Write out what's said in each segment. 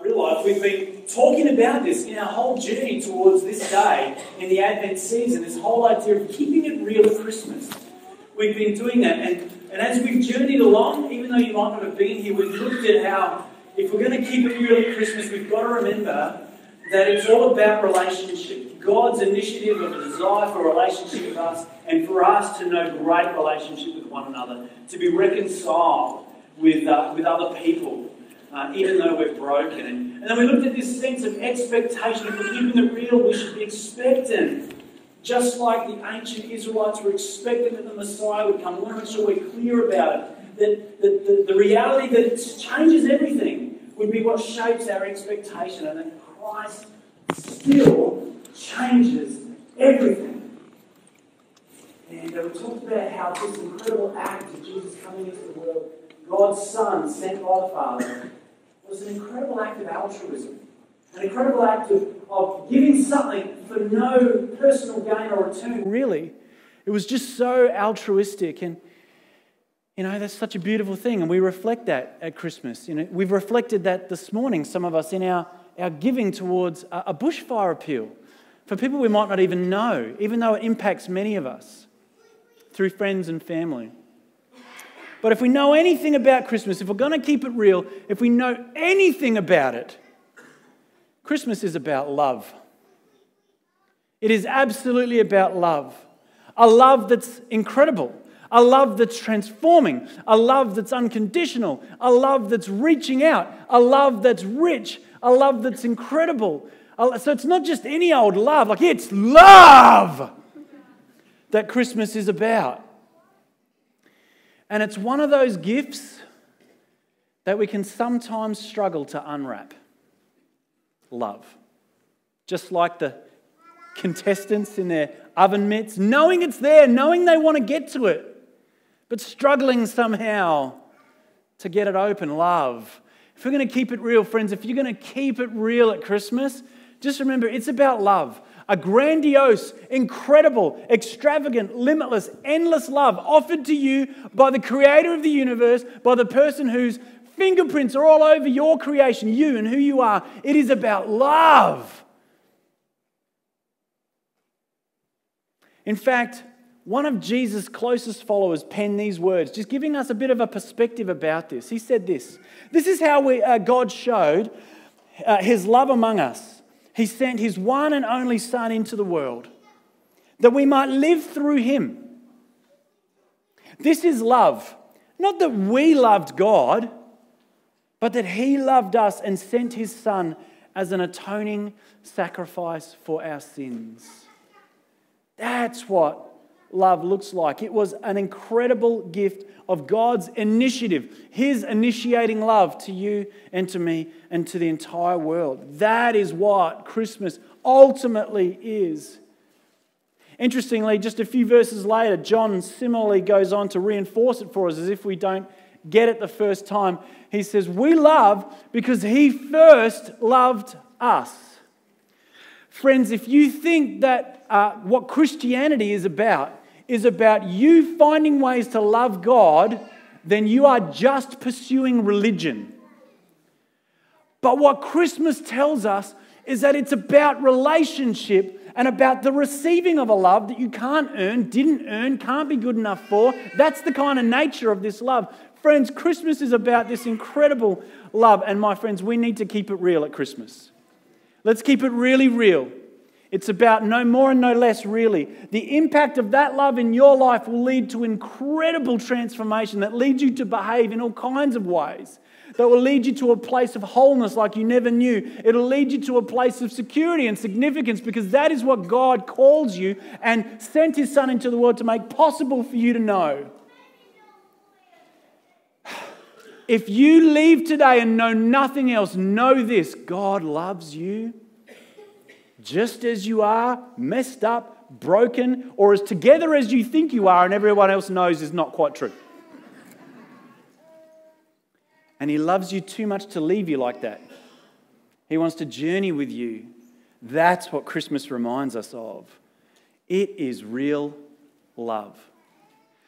realise we've been talking about this in our whole journey towards this day in the Advent season, this whole idea of keeping it real at Christmas. We've been doing that, and as we've journeyed along, even though you might not have been here, we've looked at how if we're going to keep it real at Christmas, we've got to remember that it's all about relationship. God's initiative of a desire for a relationship with us, and for us to know great relationship with one another, to be reconciled with other people, even though we're broken. And then we looked at this sense of expectation. If we're keeping it real, we should be expectant. Just like the ancient Israelites were expecting that the Messiah would come. We want to make sure we're clear about it. That the reality that it changes everything would be what shapes our expectation. And that Christ still changes everything. And we talked about how this incredible act of Jesus coming into the world, God's Son, sent by the Father, was an incredible act of altruism. An incredible act of giving something for no personal gain or return. Really, it was just so altruistic. And, that's such a beautiful thing. And we reflect that at Christmas. We've reflected that this morning, some of us, in our giving towards a bushfire appeal for people we might not even know, even though it impacts many of us through friends and family. But if we know anything about Christmas, if we're going to keep it real, if we know anything about it, Christmas is about love. It is absolutely about love. A love that's incredible. A love that's transforming. A love that's unconditional. A love that's reaching out. A love that's rich. A love that's incredible. So it's not just any old love. It's love that Christmas is about. And it's one of those gifts that we can sometimes struggle to unwrap. Love. Just like the contestants in their oven mitts, knowing it's there, knowing they want to get to it, but struggling somehow to get it open. Love. If we're going to keep it real, friends, if you're going to keep it real at Christmas, just remember it's about love. A grandiose, incredible, extravagant, limitless, endless love offered to you by the creator of the universe, by the person whose fingerprints are all over your creation, you and who you are. It is about love. In fact, one of Jesus' closest followers penned these words, just giving us a bit of a perspective about this. He said this: "This is how God showed His love among us. He sent His one and only Son into the world, that we might live through Him. This is love. Not that we loved God, but that He loved us and sent His Son as an atoning sacrifice for our sins." That's what love looks like. It was an incredible gift of God's initiative, His initiating love to you and to me and to the entire world. That is what Christmas ultimately is. Interestingly, just a few verses later, John similarly goes on to reinforce it for us as if we don't get it the first time. He says, "We love because He first loved us." Friends, if you think that what Christianity is about you finding ways to love God, then you are just pursuing religion. But what Christmas tells us is that it's about relationship and about the receiving of a love that you can't earn, didn't earn, can't be good enough for. That's the kind of nature of this love. Friends, Christmas is about this incredible love. And my friends, we need to keep it real at Christmas. Let's keep it really real. It's about no more and no less, really. The impact of that love in your life will lead to incredible transformation that leads you to behave in all kinds of ways, that will lead you to a place of wholeness like you never knew. It'll lead you to a place of security and significance, because that is what God calls you and sent His Son into the world to make possible for you to know. If you leave today and know nothing else, know this: God loves you just as you are, messed up, broken, or as together as you think you are and everyone else knows is not quite true. And He loves you too much to leave you like that. He wants to journey with you. That's what Christmas reminds us of. It is real love.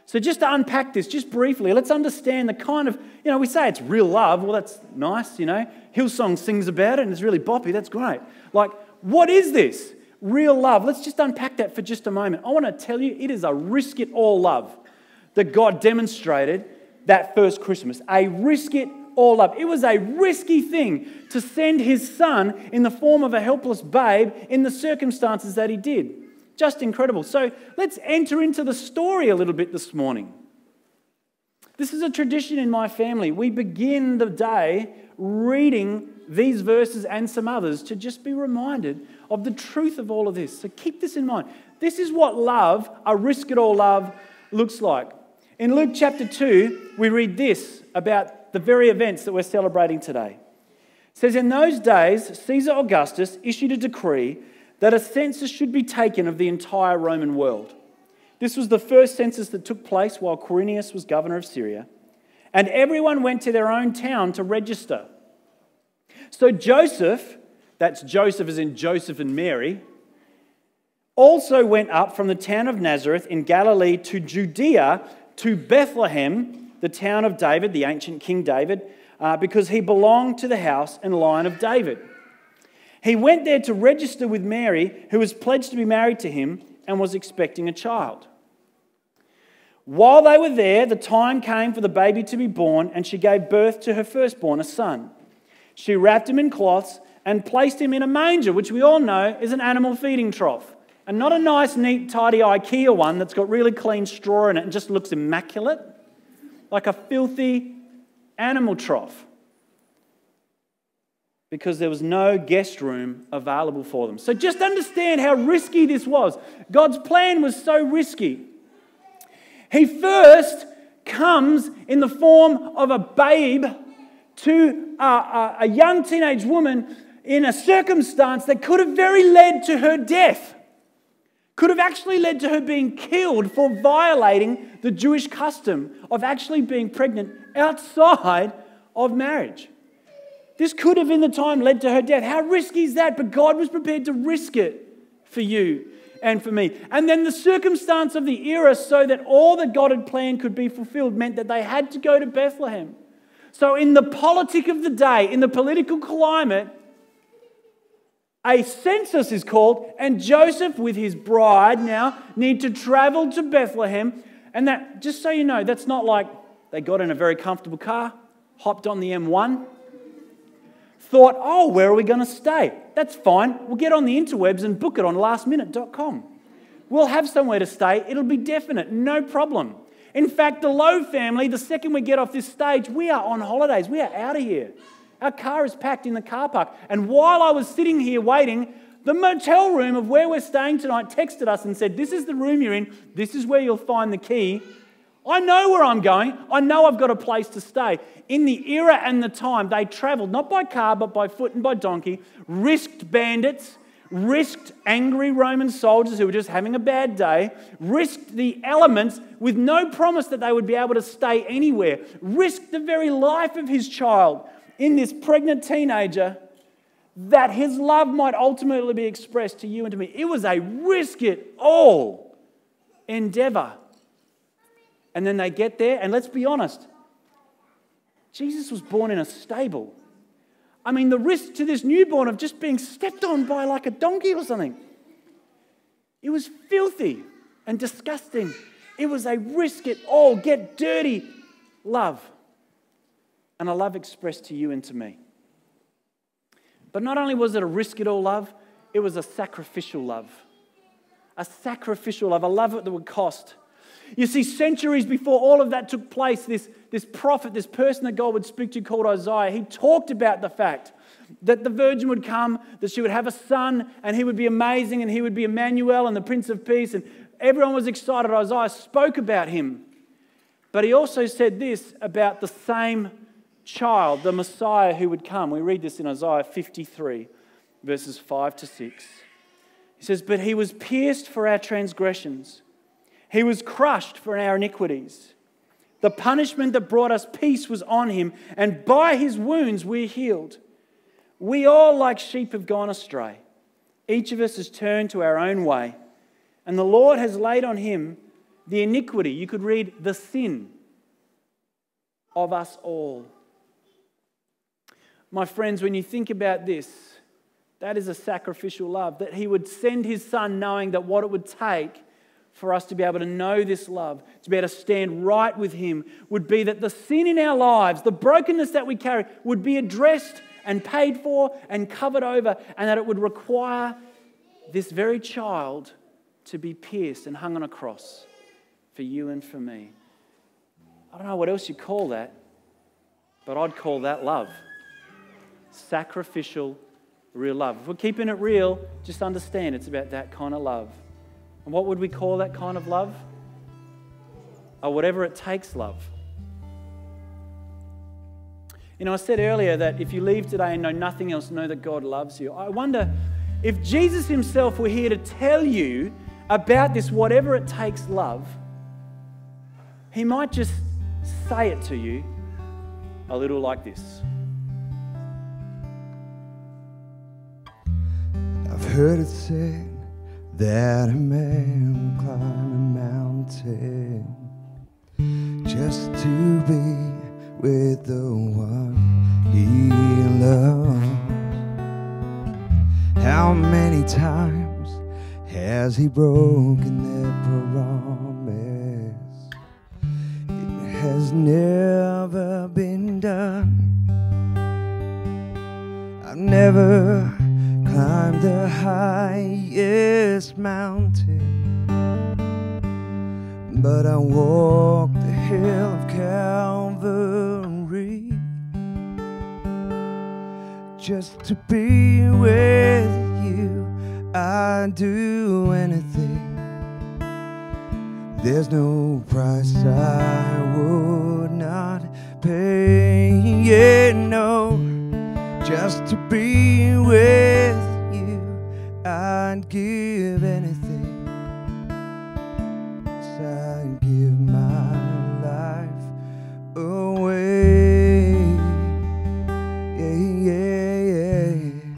So just to unpack this, just briefly, let's understand the kind of, we say it's real love. Well, that's nice, Hillsong sings about it and it's really boppy. That's great. Like, what is this? Real love. Let's just unpack that for just a moment. I want to tell you, it is a risk it all love that God demonstrated that first Christmas. A risk it all love. It was a risky thing to send his son in the form of a helpless babe in the circumstances that he did. Just incredible. So let's enter into the story a little bit this morning. This is a tradition in my family. We begin the day reading these verses and some others to just be reminded of the truth of all of this. So keep this in mind. This is what love, a risk it all love, looks like. In Luke chapter 2, we read this about the very events that we're celebrating today. It says, in those days, Caesar Augustus issued a decree that a census should be taken of the entire Roman world. This was the first census that took place while Quirinius was governor of Syria, and everyone went to their own town to register. So Joseph, that's Joseph as in Joseph and Mary, also went up from the town of Nazareth in Galilee to Judea, to Bethlehem, the town of David, the ancient King David, because he belonged to the house and line of David. He went there to register with Mary, who was pledged to be married to him and was expecting a child. While they were there, the time came for the baby to be born, and she gave birth to her firstborn, a son. She wrapped him in cloths and placed him in a manger, which we all know is an animal feeding trough. And not a nice, neat, tidy IKEA one that's got really clean straw in it and just looks immaculate, like a filthy animal trough, because there was no guest room available for them. So just understand how risky this was. God's plan was so risky. He first comes in the form of a babe to a young teenage woman in a circumstance that could have very led to her death. Could have actually led to her being killed for violating the Jewish custom of actually being pregnant outside of marriage. This could have in the time led to her death. How risky is that? But God was prepared to risk it for you and for me. And then the circumstance of the era, so that all that God had planned could be fulfilled, meant that they had to go to Bethlehem. So in the politic of the day, in the political climate, a census is called, and Joseph with his bride now need to travel to Bethlehem. And that, just so you know, that's not like they got in a very comfortable car, hopped on the M1, thought, oh, where are we going to stay? That's fine. We'll get on the interwebs and book it on lastminute.com. We'll have somewhere to stay. It'll be definite. No problem. In fact, the Lowe family, the second we get off this stage, we are on holidays. We are out of here. Our car is packed in the car park. And while I was sitting here waiting, the motel room of where we're staying tonight texted us and said, this is the room you're in. This is where you'll find the key. I know where I'm going. I know I've got a place to stay. In the era and the time, they travelled not by car but by foot and by donkey, risked bandits, risked angry Roman soldiers who were just having a bad day, risked the elements with no promise that they would be able to stay anywhere, risked the very life of his child in this pregnant teenager, that his love might ultimately be expressed to you and to me. It was a risk-it-all endeavour. And then they get there, and let's be honest, Jesus was born in a stable. I mean, the risk to this newborn of just being stepped on by like a donkey or something, it was filthy and disgusting. It was a risk-it-all, get dirty love. And a love expressed to you and to me. But not only was it a risk-it-all love, it was a sacrificial love. A sacrificial love, a love that would cost. You see, centuries before all of that took place, this prophet, this person that God would speak to called Isaiah, he talked about the fact that the virgin would come, that she would have a son, and he would be amazing, and he would be Emmanuel and the Prince of Peace, and everyone was excited. Isaiah spoke about him. But he also said this about the same child, the Messiah who would come. We read this in Isaiah 53, verses 5 to 6. He says, "But he was pierced for our transgressions. He was crushed for our iniquities. The punishment that brought us peace was on him, and by his wounds we are healed. We all like sheep have gone astray. Each of us has turned to our own way, and the Lord has laid on him the iniquity. You could read the sin of us all. My friends, when you think about this, that is a sacrificial love, that he would send his son knowing that what it would take for us to be able to know this love, to be able to stand right with him, would be that the sin in our lives, the brokenness that we carry, would be addressed and paid for and covered over, and that it would require this very child to be pierced and hung on a cross for you and for me. I don't know what else you call that, but I'd call that love. Sacrificial, real love. If we're keeping it real, just understand it's about that kind of love. And what would we call that kind of love? Or whatever it takes love. You know, I said earlier that if you leave today and know nothing else, know that God loves you. I wonder if Jesus himself were here to tell you about this whatever it takes love, he might just say it to you a little like this. I've heard it said that a man will climb a mountain just to be with the one he loves. How many times has he broken their promise? It has never been done. I've never climbed the highest mountain, but I walked the hill of Calvary just to be with you. I'd do anything. There's no price I would not pay. Yeah, no, just to be with you, I'd give anything. Yes, I'd give my life away. Yeah, yeah,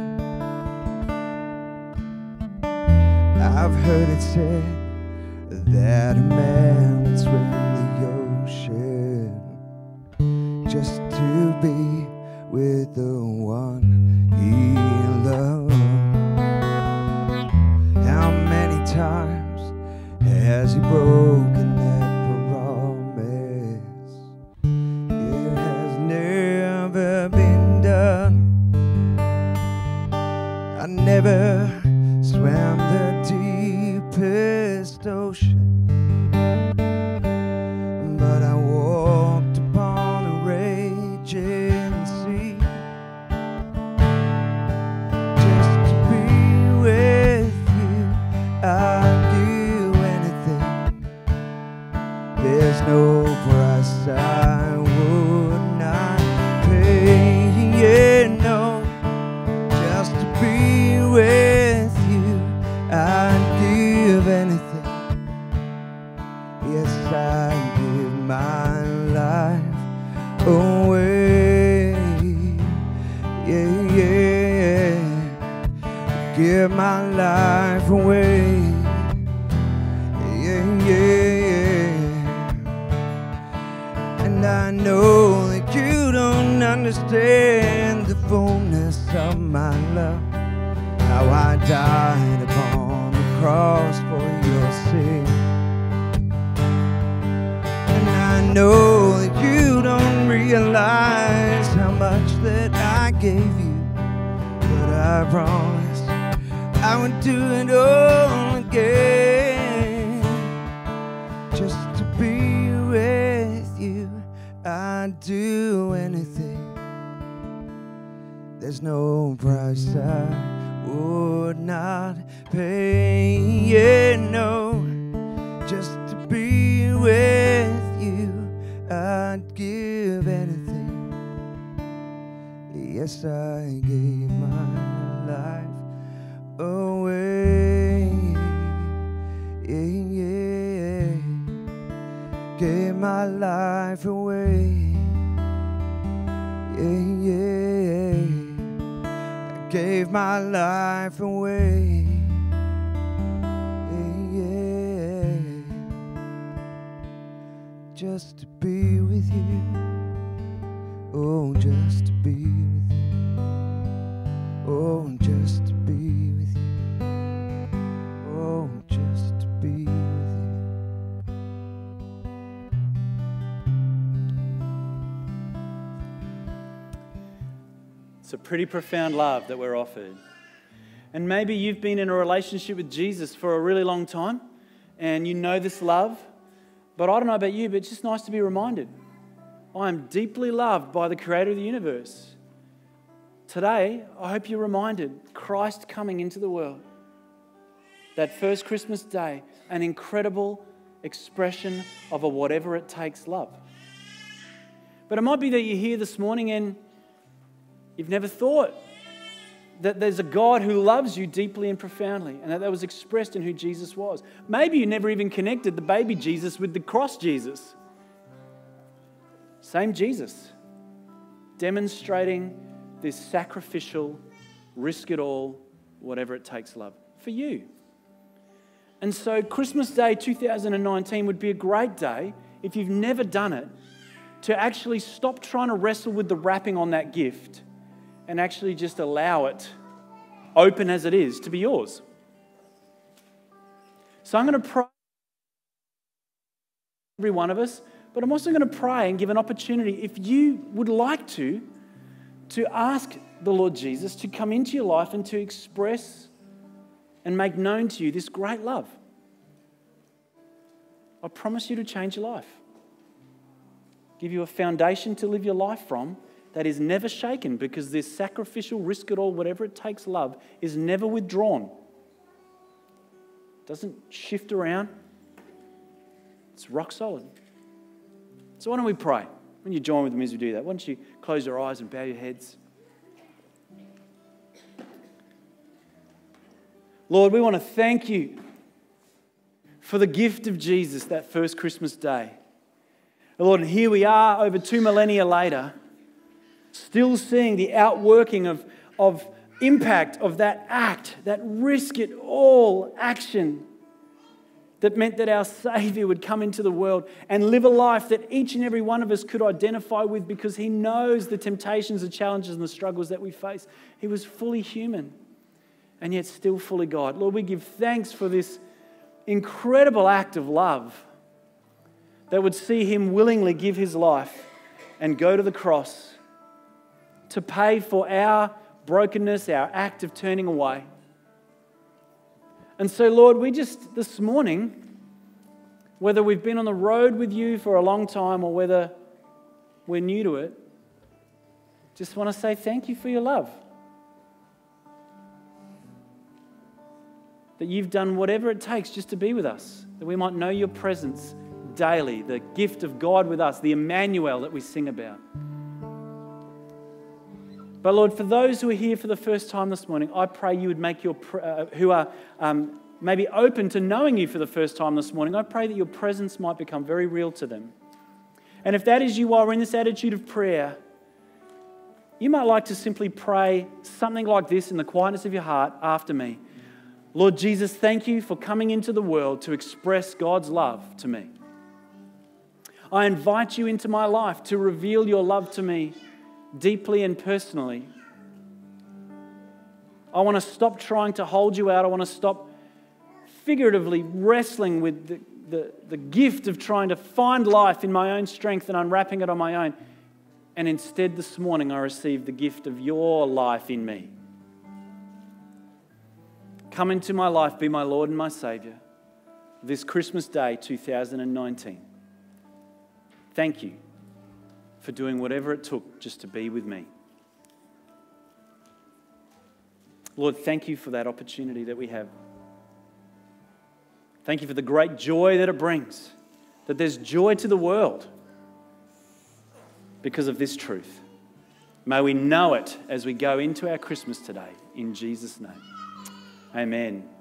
yeah. I've heard it said that a man would swim the ocean just to be with the one he loved. How many times has he broken that promise? It has never been done. I never swam the deepest ocean, but I walked upon the raging sea just to be with you. I'd do anything. There's no price I would not pay. Yeah, no, just to be with you, I'd give anything. Yes, I'd give my life away. Yeah, yeah, give my life away. Yeah, yeah, and I know that you don't understand the fullness of my love, how I died upon the cross for your sin. And I know that you don't realize how much that I gave you, but I promised I would do it all again just to be with you. I'd do anything. There's no price I would not pay. Yeah, no, just to be with you, I'd give anything. Yes, I gave my life away. Yeah, yeah, gave my life away. Yeah, yeah, gave my life away. Yeah, yeah. just to be with you. Oh, just to be with you. Oh, just to be with you. Oh, just to be with you. It's a pretty profound love that we're offered. And maybe you've been in a relationship with Jesus for a really long time and you know this love, but I don't know about you, but it's just nice to be reminded. I am deeply loved by the Creator of the universe. Today, I hope you're reminded, Christ coming into the world, that first Christmas day, an incredible expression of a whatever it takes love. But it might be that you're here this morning and you've never thought that there's a God who loves you deeply and profoundly, and that was expressed in who Jesus was. Maybe you never even connected the baby Jesus with the cross Jesus. Same Jesus, demonstrating this sacrificial, risk it all, whatever it takes love for you. And so Christmas Day 2019 would be a great day, if you've never done it, to actually stop trying to wrestle with the wrapping on that gift and actually just allow it, open as it is, to be yours. So I'm going to pray for every one of us, but I'm also going to pray and give an opportunity, if you would like to ask the Lord Jesus to come into your life and to express and make known to you this great love. I promise you to change your life. Give you a foundation to live your life from that is never shaken, because this sacrificial, risk it all, whatever it takes love is never withdrawn. It doesn't shift around. It's rock solid. So why don't we pray? When you join with me as we do that, why don't you close your eyes and bow your heads? Lord, we want to thank you for the gift of Jesus that first Christmas day. Lord, and here we are over 2 millennia later, still seeing the outworking of impact of that act, that risk it all action that meant that our Saviour would come into the world and live a life that each and every one of us could identify with, because He knows the temptations, the challenges and the struggles that we face. He was fully human and yet still fully God. Lord, we give thanks for this incredible act of love that would see Him willingly give His life and go to the cross to pay for our brokenness, our act of turning away. And so, Lord, we just, this morning, whether we've been on the road with you for a long time or whether we're new to it, just want to say thank you for your love. That you've done whatever it takes just to be with us, that we might know your presence daily, the gift of God with us, the Emmanuel that we sing about. But Lord, for those who are here for the first time this morning, I pray you would make who are maybe open to knowing you for the first time this morning, I pray that your presence might become very real to them. And if that is you while we're in this attitude of prayer, you might like to simply pray something like this in the quietness of your heart after me. Lord Jesus, thank you for coming into the world to express God's love to me. I invite you into my life to reveal your love to me deeply and personally. I want to stop trying to hold you out. I want to stop figuratively wrestling with the gift of trying to find life in my own strength and unwrapping it on my own. And instead this morning I receive the gift of your life in me. Come into my life, be my Lord and my Saviour this Christmas Day 2019. Thank you for doing whatever it took just to be with me. Lord, thank you for that opportunity that we have. Thank you for the great joy that it brings, that there's joy to the world because of this truth. May we know it as we go into our Christmas today, in Jesus' name. Amen.